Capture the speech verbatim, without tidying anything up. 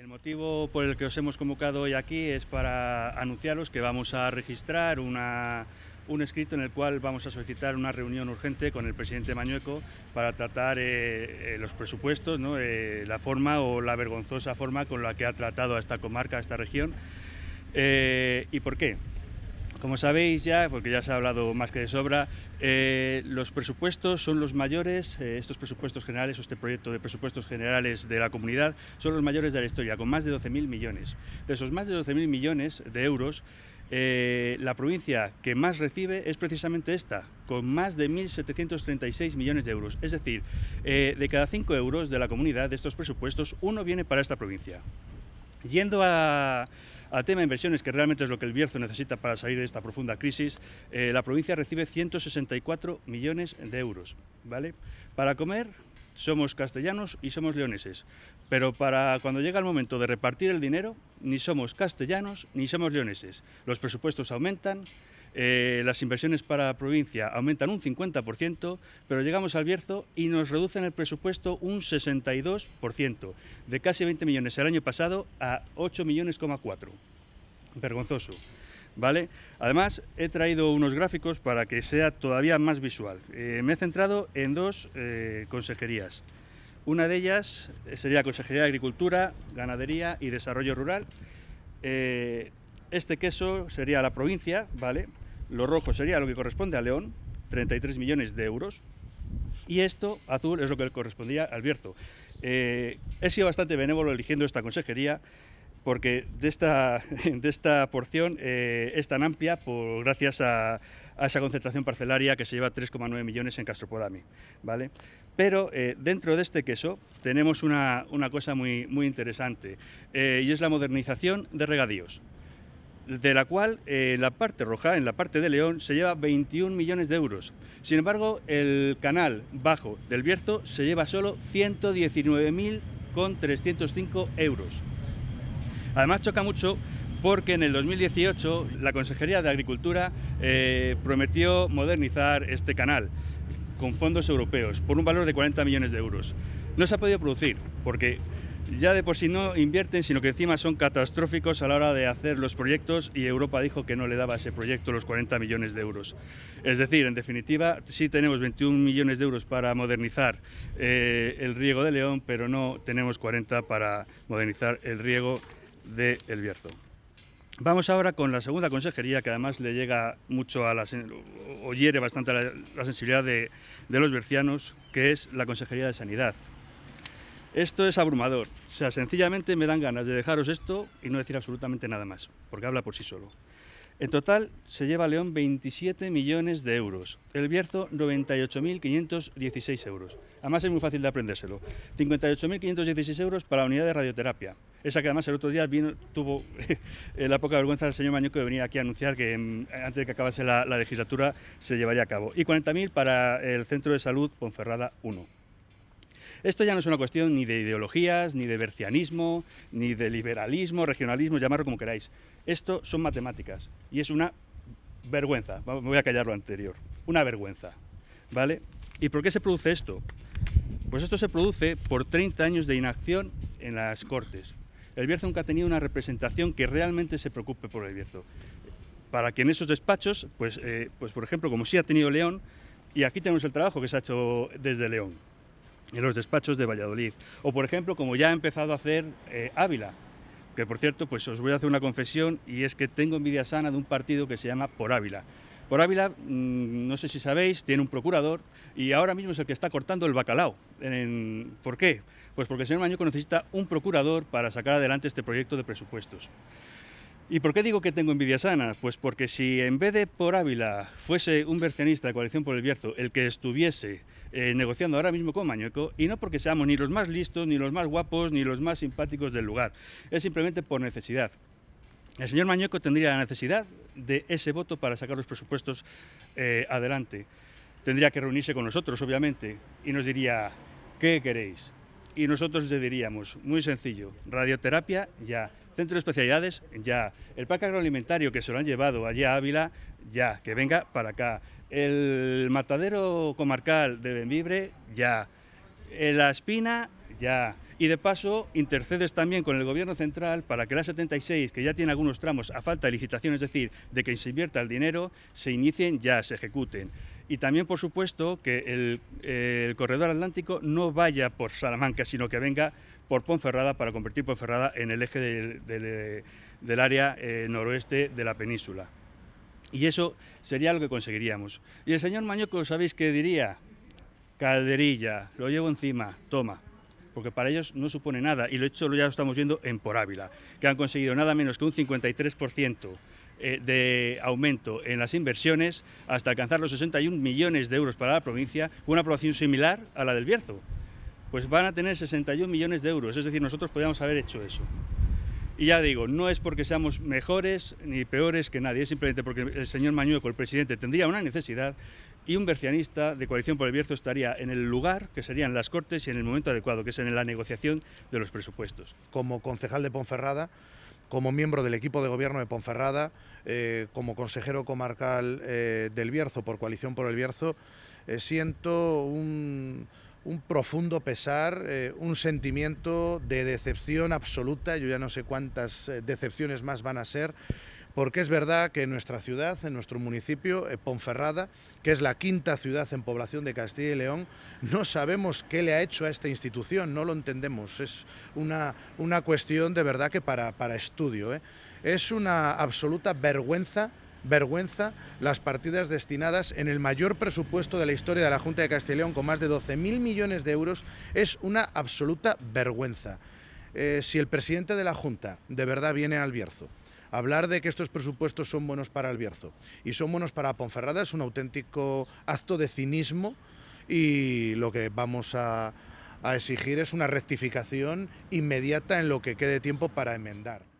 motivo por el que os hemos convocado hoy aquí es para anunciaros que vamos a registrar una, un escrito en el cual vamos a solicitar una reunión urgente con el presidente Mañueco para tratar eh, eh, los presupuestos, ¿no? eh, la forma o la vergonzosa forma con la que ha tratado a esta comarca, a esta región. Eh, ¿Y por qué? Como sabéis ya, porque ya se ha hablado más que de sobra, eh, los presupuestos son los mayores, eh, estos presupuestos generales, o este proyecto de presupuestos generales de la comunidad, son los mayores de la historia, con más de doce mil millones. De esos más de doce mil millones de euros, eh, la provincia que más recibe es precisamente esta, con más de mil setecientos treinta y seis millones de euros. Es decir, eh, de cada cinco euros de la comunidad, de estos presupuestos, uno viene para esta provincia. Yendo a... Al tema de inversiones, que realmente es lo que el Bierzo necesita para salir de esta profunda crisis, eh, la provincia recibe ciento sesenta y cuatro millones de euros, ¿vale? Para comer somos castellanos y somos leoneses, pero para cuando llega el momento de repartir el dinero, ni somos castellanos ni somos leoneses. Los presupuestos aumentan, eh, las inversiones para la provincia aumentan un cincuenta por ciento, pero llegamos al Bierzo y nos reducen el presupuesto un sesenta y dos por ciento, de casi veinte millones el año pasado a ocho millones coma cuatro. Vergonzoso, ¿vale? Además, he traído unos gráficos para que sea todavía más visual. Eh, me he centrado en dos eh, consejerías. Una de ellas sería la Consejería de Agricultura, Ganadería y Desarrollo Rural. Eh, este queso sería la provincia, ¿vale? Lo rojo sería lo que corresponde a León, treinta y tres millones de euros. Y esto, azul, es lo que le correspondía al Bierzo. Eh, he sido bastante benévolo eligiendo esta consejería, porque de esta, de esta porción eh, es tan amplia por, gracias a, a esa concentración parcelaria que se lleva tres coma nueve millones en Castropodami, ¿vale? Pero eh, dentro de este queso tenemos una, una cosa muy, muy interesante, eh, y es la modernización de regadíos, de la cual eh, en la parte roja, en la parte de León, se lleva veintiún millones de euros. Sin embargo, el canal bajo del Bierzo se lleva solo ciento diecinueve mil trescientos cinco euros. Además choca mucho porque en el dos mil dieciocho la Consejería de Agricultura eh, prometió modernizar este canal con fondos europeos por un valor de cuarenta millones de euros. No se ha podido producir porque ya de por sí no invierten, sino que encima son catastróficos a la hora de hacer los proyectos, y Europa dijo que no le daba a ese proyecto los cuarenta millones de euros. Es decir, en definitiva, sí tenemos veintiún millones de euros para modernizar eh, el riego de León, pero no tenemos cuarenta para modernizar el riego de El Bierzo. Vamos ahora con la segunda consejería, que además le llega mucho a la, o hiere bastante a la, la sensibilidad de, de los bercianos, que es la Consejería de Sanidad. Esto es abrumador, o sea, sencillamente me dan ganas de dejaros esto y no decir absolutamente nada más, porque habla por sí solo. En total se lleva León veintisiete millones de euros, el Bierzo noventa y ocho mil quinientos dieciséis euros. Además es muy fácil de aprendérselo. cincuenta y ocho mil quinientos dieciséis euros para la unidad de radioterapia. Esa que además el otro día vino, tuvo la poca vergüenza del señor Mañueco de venir aquí a anunciar que antes de que acabase la, la legislatura se llevaría a cabo. Y cuarenta mil para el Centro de Salud Ponferrada uno. Esto ya no es una cuestión ni de ideologías, ni de bercianismo, ni de liberalismo, regionalismo, llamarlo como queráis. Esto son matemáticas y es una vergüenza. Me voy a callar lo anterior. Una vergüenza, ¿vale? ¿Y por qué se produce esto? Pues esto se produce por treinta años de inacción en las Cortes. El Bierzo nunca ha tenido una representación que realmente se preocupe por el Bierzo. Para que en esos despachos, pues, eh, pues por ejemplo, como sí ha tenido León, y aquí tenemos el trabajo que se ha hecho desde León, en los despachos de Valladolid, o por ejemplo como ya ha empezado a hacer eh, Ávila, que por cierto pues os voy a hacer una confesión, y es que tengo envidia sana de un partido que se llama Por Ávila. Por Ávila, mmm, no sé si sabéis, tiene un procurador y ahora mismo es el que está cortando el bacalao. En, ¿Por qué? Pues porque el señor Mañueco necesita un procurador para sacar adelante este proyecto de presupuestos. ¿Y por qué digo que tengo envidia sana? Pues porque si en vez de Por Ávila fuese un bercianista de Coalición por el Bierzo el que estuviese eh, negociando ahora mismo con Mañueco, y no porque seamos ni los más listos, ni los más guapos, ni los más simpáticos del lugar, es simplemente por necesidad. El señor Mañueco tendría la necesidad de ese voto para sacar los presupuestos eh, adelante. Tendría que reunirse con nosotros, obviamente, y nos diría, ¿qué queréis? Y nosotros le diríamos, muy sencillo, radioterapia ya, centro de especialidades ya, el parque agroalimentario que se lo han llevado allí a Ávila ya, que venga para acá, el matadero comarcal de Bembibre ya, la Espina ya, Y de paso intercedes también con el Gobierno central para que la setenta y seis, que ya tiene algunos tramos a falta de licitación, es decir, de que se invierta el dinero, se inicien ya, se ejecuten. Y también, por supuesto, que el, eh, el corredor atlántico no vaya por Salamanca, sino que venga por Ponferrada para convertir Ponferrada en el eje del, del, del área eh, noroeste de la península. Y eso sería lo que conseguiríamos. Y el señor Mañueco, ¿sabéis qué diría? Calderilla, lo llevo encima, toma. Porque para ellos no supone nada, y lo hecho ya lo estamos viendo en Por Ávila, que han conseguido nada menos que un cincuenta y tres por ciento de aumento en las inversiones hasta alcanzar los sesenta y un millones de euros para la provincia, con una población similar a la del Bierzo. Pues van a tener sesenta y un millones de euros, es decir, nosotros podríamos haber hecho eso. Y ya digo, no es porque seamos mejores ni peores que nadie, es simplemente porque el señor Mañueco, el presidente, tendría una necesidad y un bercianista de Coalición por el Bierzo estaría en el lugar que serían las Cortes y en el momento adecuado, que es en la negociación de los presupuestos. Como concejal de Ponferrada, como miembro del equipo de gobierno de Ponferrada, eh, como consejero comarcal eh, del Bierzo por Coalición por el Bierzo, eh, siento un, un profundo pesar, eh, un sentimiento de decepción absoluta. Yo ya no sé cuántas eh, decepciones más van a ser, porque es verdad que en nuestra ciudad, en nuestro municipio, eh, Ponferrada, que es la quinta ciudad en población de Castilla y León, no sabemos qué le ha hecho a esta institución, no lo entendemos. Es una, una cuestión de verdad que para, para estudio, ¿eh? Es una absoluta vergüenza, vergüenza las partidas destinadas en el mayor presupuesto de la historia de la Junta de Castilla y León, con más de doce mil millones de euros, es una absoluta vergüenza. Eh, si el presidente de la Junta de verdad viene al Bierzo, hablar de que estos presupuestos son buenos para el Bierzo y son buenos para Ponferrada es un auténtico acto de cinismo, y lo que vamos a, a exigir es una rectificación inmediata en lo que quede tiempo para enmendar.